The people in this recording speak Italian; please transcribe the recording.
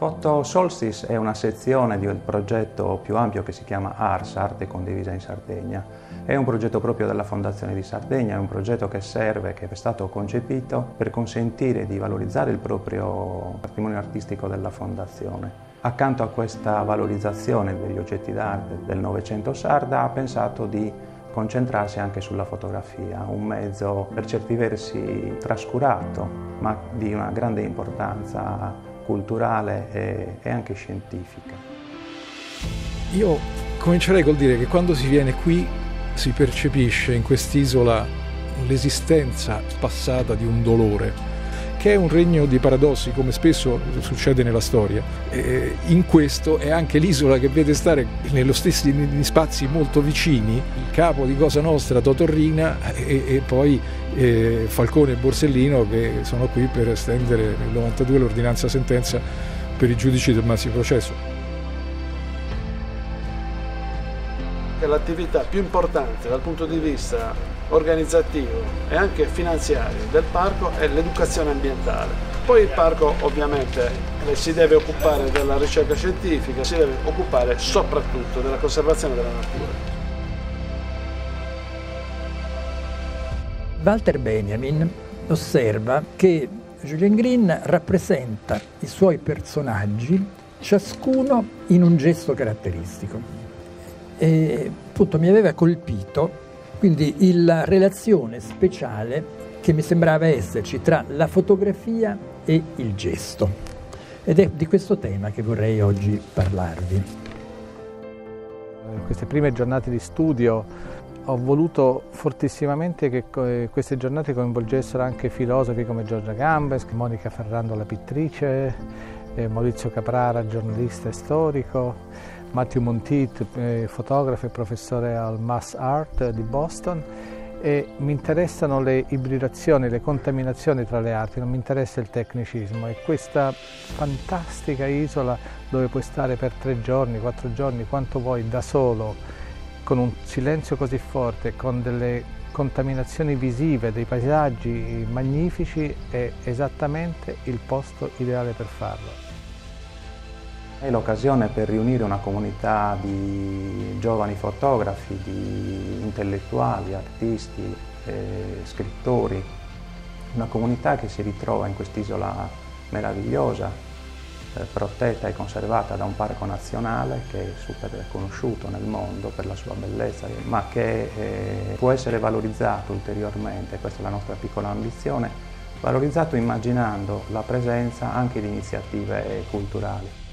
Foto Solstice è una sezione di un progetto più ampio che si chiama ARS, Arte Condivisa in Sardegna. È un progetto proprio della Fondazione di Sardegna, è un progetto che è stato concepito per consentire di valorizzare il proprio patrimonio artistico della Fondazione. Accanto a questa valorizzazione degli oggetti d'arte del Novecento sarda ha pensato di concentrarsi anche sulla fotografia, un mezzo per certi versi trascurato, ma di una grande importanza culturale e anche scientifica. Io comincerei col dire che quando si viene qui si percepisce in quest'isola l'esistenza passata di un dolore, che è un regno di paradossi, come spesso succede nella storia. In questo è anche l'isola che vede stare nello stessi spazi molto vicini il capo di Cosa Nostra, Totò Riina, e poi Falcone e Borsellino, che sono qui per estendere nel 92 l'ordinanza sentenza per i giudici del massimo processo. L'attività più importante dal punto di vista organizzativo e anche finanziario del parco è l'educazione ambientale. Poi il parco ovviamente si deve occupare della ricerca scientifica, si deve occupare soprattutto della conservazione della natura. Walter Benjamin osserva che Julian Green rappresenta i suoi personaggi, ciascuno in un gesto caratteristico. E appunto mi aveva colpito quindi la relazione speciale che mi sembrava esserci tra la fotografia e il gesto. Ed è di questo tema che vorrei oggi parlarvi. In queste prime giornate di studio ho voluto fortissimamente che queste giornate coinvolgessero anche filosofi come Giorgia Gambes, Monica Ferrando, la pittrice, Maurizio Caprara, giornalista e storico, Matthew Monteith, fotografo e professore al Mass Art di Boston, e mi interessano le ibridazioni, le contaminazioni tra le arti, non mi interessa il tecnicismo, e questa fantastica isola dove puoi stare per 3 giorni, 4 giorni, quanto vuoi, da solo, con un silenzio così forte, con delle contaminazioni visive, dei paesaggi magnifici, è esattamente il posto ideale per farlo. È l'occasione per riunire una comunità di giovani fotografi, di intellettuali, artisti, scrittori, una comunità che si ritrova in quest'isola meravigliosa, protetta e conservata da un parco nazionale che è super conosciuto nel mondo per la sua bellezza, ma che può essere valorizzato ulteriormente, questa è la nostra piccola ambizione, valorizzato immaginando la presenza anche di iniziative culturali.